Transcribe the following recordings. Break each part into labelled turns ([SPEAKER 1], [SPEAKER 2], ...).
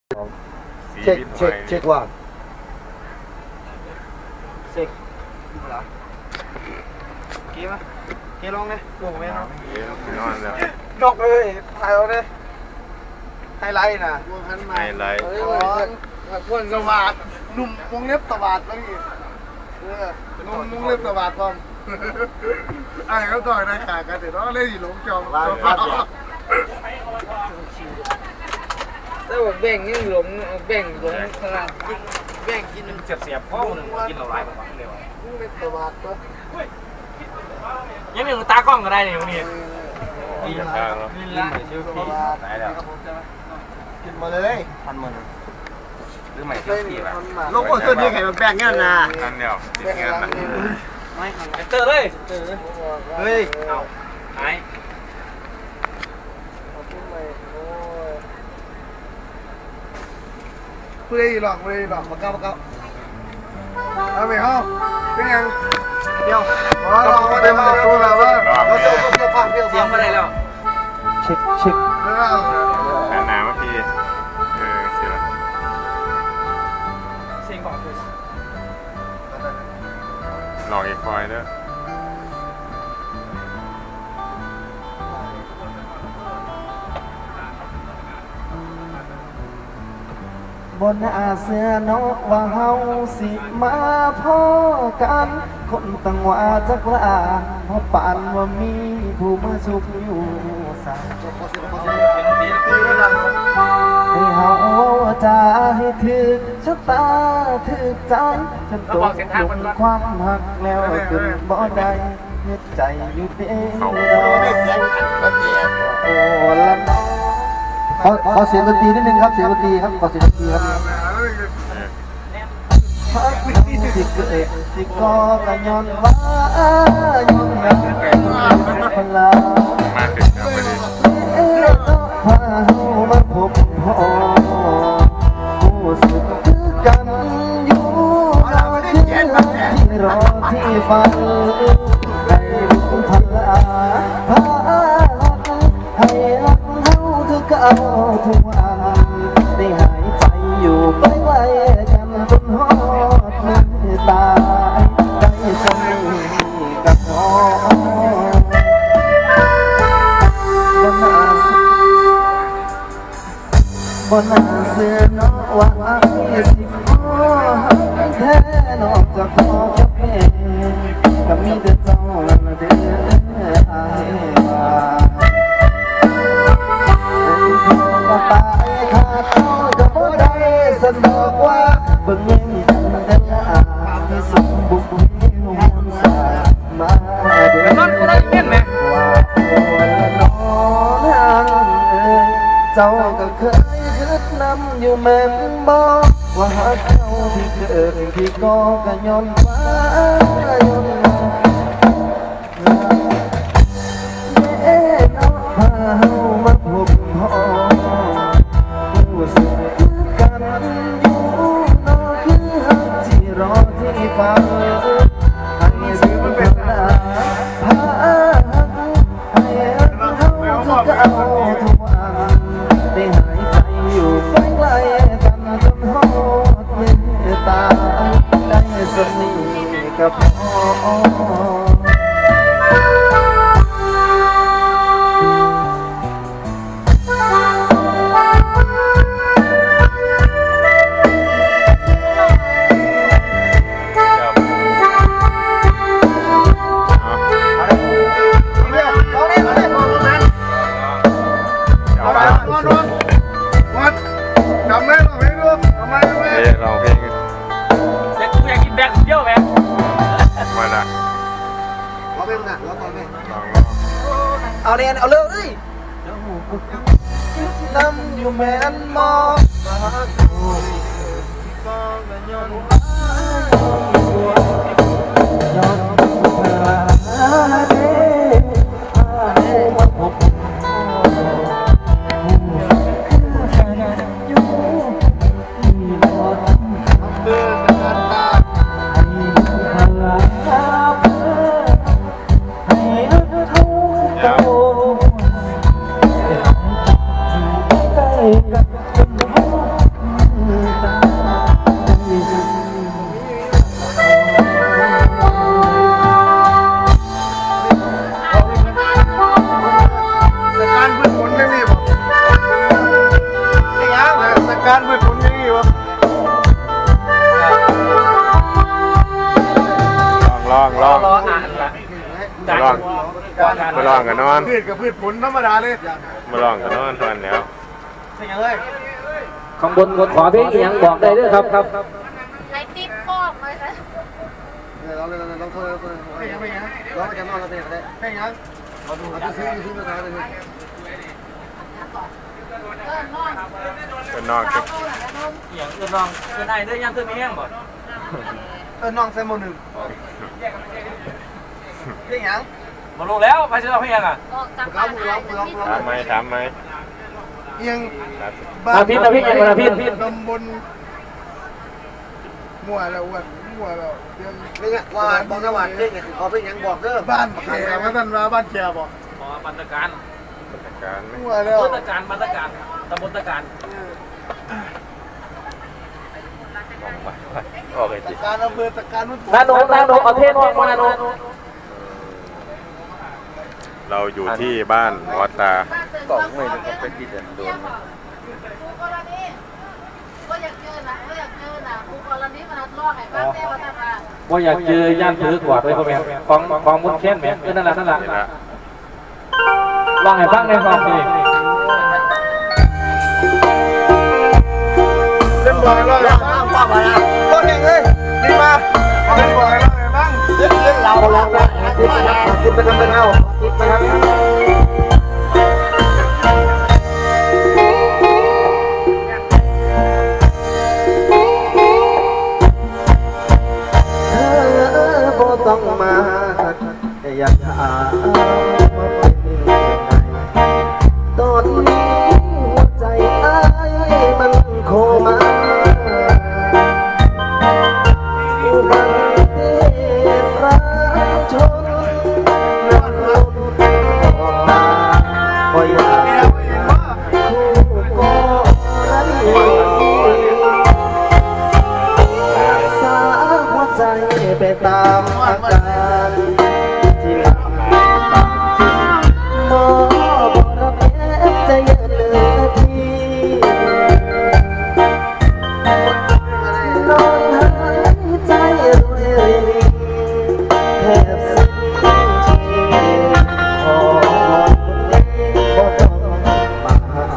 [SPEAKER 1] เช็คว่าเช็คเหรอเกี่ยวไหมเกี่ยวลองเลยโอ้โหแม่ครับดอกเลยถ่ายเอาเลยไฮไลท์นะไฮไลท์พวกสวัสดหนุ่มวงเล็บสวัสดแล้วนี่นุ่มวงเล็บสวัสดก่อนไอ้เขาต่อยในขากันเดี๋ยวน้องเล่นหลงจอมแต่ว่าแบ่งนี่หลงแบ่งหลงขนาดแบ่งกินเสียบพ่อหนึ่งกินเราหลายกว่าเร็วเล็บสวัสดก็ยังมีตากล้องก็ได้เนี่ยนี่กินละชื่อพี่ไหนแล้วกินมาเลยพันหมื่นหรือไม่เท่าที่แบบโลโก้ตัวนี้ใครมาแบ่งเงี้ยนะนั่นเดียวติดเงี้ยนะไม่เตอร์เลยเฮ้ยเอาหายพูดได้หรอกมาเก้าเอาไปห้องเป็นยังเดี๋ยวเราได้มาตัวแล้วว่าเราจะเพื่อฟังเสียงมาได้แล้วเช็คหนามาพี่เสียงของคุณหลอกอีกคอยเด้อบนอาเซียนกว่าเฮาสิมาพ่อกันคนตั้งว่าจักละเพราะปานว่ามีผู้มาสุขอยู่สายให้เฮาจะให้ถึกชะตาถึกใจจนตกหลุมความหักแล้วจนบ่ได้เฮ็ดใจอยู่เด้อโอ้ละน้องขอเสียงดนตรีนิดนึงครับเสียงดนตรีครับขอเสียงดนตรีครับพักที่เกิดที่ก็กันย้อนว่าย้อนยังพลามาถึงแล้วไปดิพาเรามาพบพ่อผู้สึกคือกันอยู่รอที่รอที่ฝันให้ลุกพลาพาให้รักเฮาคือเก่าทุกวันได้หายใจอยู่ใกล้ๆกันจนฮอดมือตายได้สนิทกับพ่อบนหน้าเสื้อนอกว่าสิพ่อแท้นอกจากพ่อกับแม่ก็มีแต่เจ้าละเด้ออายว่าก็ตายขาดเจ้าจะบ่ได้สันบอกว่าเบิ่งยังกันแต่ละที่สมบูรณ์นวลสามาเด้อว่าโอ้ละน้องนางเอ้ยเจ้าก็เคยคิดนำอยู่แม่นบอกว่าหากเขาที่เกิดที่ก็ย้อนฟ้าย้อนเอ๊ะน้องพาเฮามาพบพ่อผู้สึกคือกันอยู่น้องคือหักที่รอที่ฟังให้สิมันเป็นหน้าพาให้เฮาคือเก่าทุกวันได้หายใจอยู่ใกล้ๆกันจนฮอดมือตายได้สนิทกับพ่อเอาเนี่ยเอาเร็วดิน้ำอยู่แม่นมองย้อนพลาเด้มาพบคือกันอยู่ที่รอเดินกันตาให้พลาให้รักเขาเก่าใกล้กับจนการมืดผลยังไงวะ
[SPEAKER 2] ลอง
[SPEAKER 3] อ่านละ
[SPEAKER 2] มาลองกันนอน
[SPEAKER 1] พืชกับพืชผลธรรมดาเลย
[SPEAKER 2] มาลองกันนอนทานแล้ว
[SPEAKER 3] ข้างบนขอเพลงอย่างบอกได้ด้วยครับ
[SPEAKER 4] ไอติ๊บพ่อเลยนะ
[SPEAKER 1] เราโทษไม่ยังเราจะนอนเราเตะได้ไม่ยังเราจะซื้อมาทานเลย
[SPEAKER 2] เป็นนอนครับ
[SPEAKER 3] อย่างอื่นลองเป็นไอ้เด้ยังตัวนี้ยังบ่
[SPEAKER 1] น้องใส่โมหนึ่งเพลงยัง
[SPEAKER 3] มาลงแล้วไปเชื่อเพลงยังอ่ะ
[SPEAKER 2] ถามไหม
[SPEAKER 1] ยัง
[SPEAKER 3] มาพิษ
[SPEAKER 1] ตำบลมัวแล้วอ้วนมัวแล้วนี่ไงว่าบอกนะว่าเพลงเนี่ยเขาเพลงยังบอกเด้อบ้านแขกว่าท่านมาบ้านแขกบอก
[SPEAKER 3] บัตรการ
[SPEAKER 1] มัวแล้ว
[SPEAKER 3] บัตรการตำบลตะการ
[SPEAKER 2] โอเคจิ
[SPEAKER 1] การอำเภอตะการ
[SPEAKER 3] นาโนเอาเทศนาโน
[SPEAKER 2] เราอยู่ที่บ้านวัดตา
[SPEAKER 4] ต่อไม่ถึงกับเป็นดินโดนครูกรณีก็อยากเจอนะครูกรณีมันลอกให้บ้านแม่วัฒนา
[SPEAKER 3] ว่าอยากเจอย่านถือกวาดไว้พ่อแม่ของมุนเช่นแม่นั่นแหละลองให้ฟังในความดี
[SPEAKER 1] เล่นบอลแล้วป้าไปอ่ะโคตรเก่งเลยดีมากเล่นบอลแล้วไงบ้างเล่นเราลองได้คิดไปทำเป็นเอาคิดไปทำต้องมาอยากถามว่าเป็นยังไงตอนนี้หัวใจอ้ายมันโคม่าอุบัติเหตุรถชนน้ำล้นออกตาก็อยากคู่กรณีรักษาหัวใจไปตามอาการที่หลังบางทีหมอบอกระเบียบใจเย็นเลยทีนอนหายใจรวยรินแทบสิ้นชีวิตขอคนเดียวบ่ต้องมา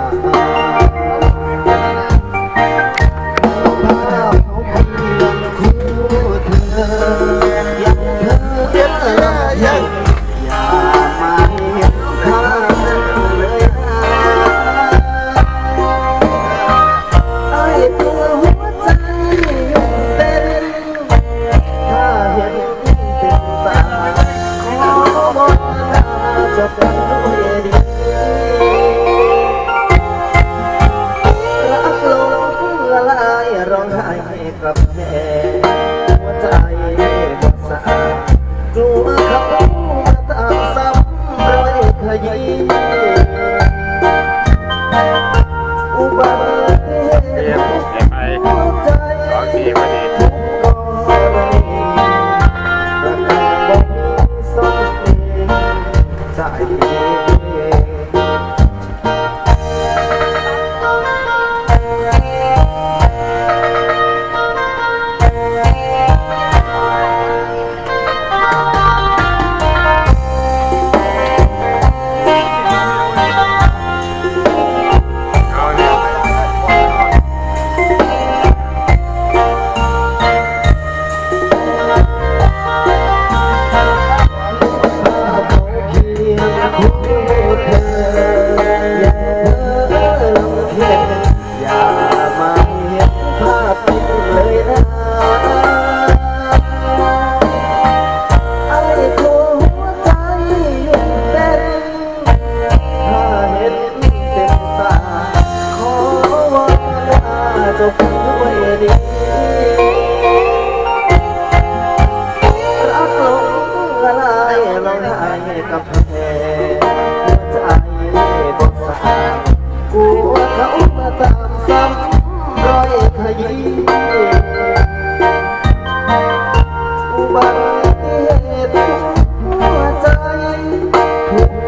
[SPEAKER 1] ร้องไห้กับแม่หัวใจหมดสากลัวเขามาตามซ้ำรอยขยี้อุบัติเหตุหัวใจทุกกรณีประกันบอกสมใจ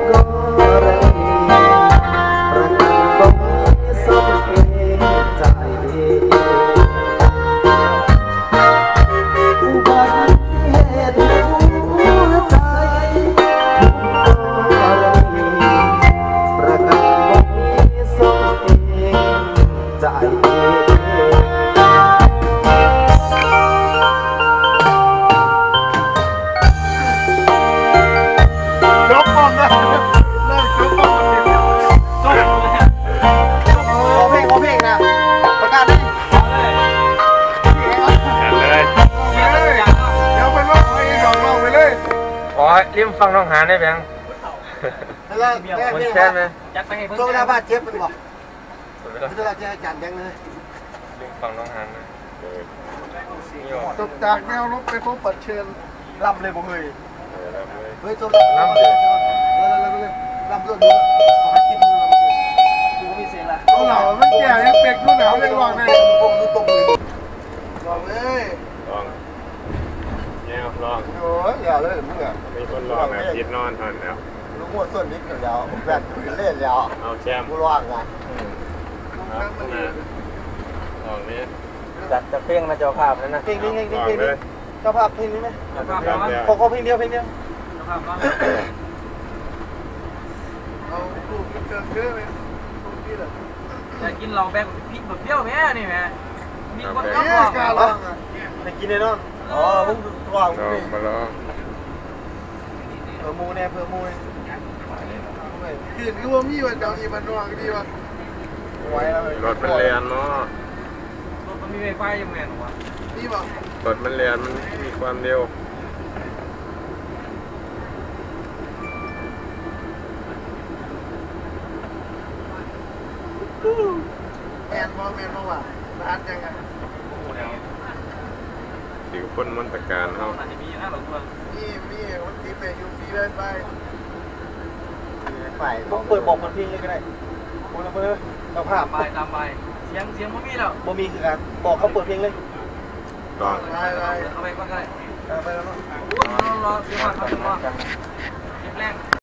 [SPEAKER 1] ใจ
[SPEAKER 2] ริมฟังน้องหานได้แบง
[SPEAKER 1] แล้ว
[SPEAKER 2] มันแค่ไหม
[SPEAKER 3] ยัดไปให้เพิ่น
[SPEAKER 1] โซดาบ้าเจ็บมันบอกโซดาจะจานแดงเลย
[SPEAKER 2] ริมฟังน้องหานนะ
[SPEAKER 1] ตกจากแนวรบไปพบปัดเชิญลำเลยบ่เคยเฮ้ยโซดาลำลำตัวดูขอกินลำเลยกูมีเสียงละเอาเหล่ามันแก่ยังเป็กรู้หนาวเลยบอกเลยดูตบมือลองเลย
[SPEAKER 2] ลองลอง
[SPEAKER 1] โอ้ยอย่าเลยมึงอ่ะ
[SPEAKER 2] มีคนลองแบบยิดนอนทันแล้ว
[SPEAKER 1] ลูกหัวส่วนนี้กันแล้วแบนคุยเล่นแล้ว
[SPEAKER 2] เอาแชมป์
[SPEAKER 1] กูร้องไง
[SPEAKER 2] ลองนี้
[SPEAKER 3] จัดจะเพลงนะเจ้าภาพนั่นนะ
[SPEAKER 1] เพลงนี้เจ้าภาพเพลงนี้ไหม
[SPEAKER 3] เจ้าภาพเนาะ
[SPEAKER 1] ขอเพลงเดียวเพลงเดียว
[SPEAKER 3] เจ้าภาพเนาะ
[SPEAKER 1] เอาลูกเกินเยอะเลยนี่แหละ
[SPEAKER 3] จะกินเราแบกพริกแบบเปรี้ยวแม่นี่แม่มีคน
[SPEAKER 1] เอ๊ะกล้าลองอ่ะไปกินแน่นอนอ๋อมึงลอง
[SPEAKER 2] ลองมาลอง
[SPEAKER 1] เผื่อมูแน่เผื่อมูกินก็ว่ามีวันเดียวนี่มันลองดีวะไว้แล้ว
[SPEAKER 2] รถมันเรียนเนาะ
[SPEAKER 3] รถมันมีไวไฟยังไงหรอวะ
[SPEAKER 1] นี่ป่ะ
[SPEAKER 2] รถมันเรียนมันมีความเร็ว
[SPEAKER 1] แมนบ่ว่ะร้านยังไง
[SPEAKER 3] โอ้โหแล้ว
[SPEAKER 2] ถือคนมนตการเขา
[SPEAKER 3] อาจจะมีนะหลงตัว
[SPEAKER 1] นี่วันที่ไปยูฟีเลยไปต้องเปิดบอกมันเพลงเลยก็ได้โอ้แล้วเพื่อเราภาพ
[SPEAKER 3] ตามไปเสียงมันมีแล้ว
[SPEAKER 1] บ่มีคือการบอกเขาเปิดเพลงเลย
[SPEAKER 2] ลอง
[SPEAKER 3] เอาไปก่อนก็ได้
[SPEAKER 1] ไปแล้วเนาะ
[SPEAKER 3] รอเสียงมาเขาจะรอเก็บแรง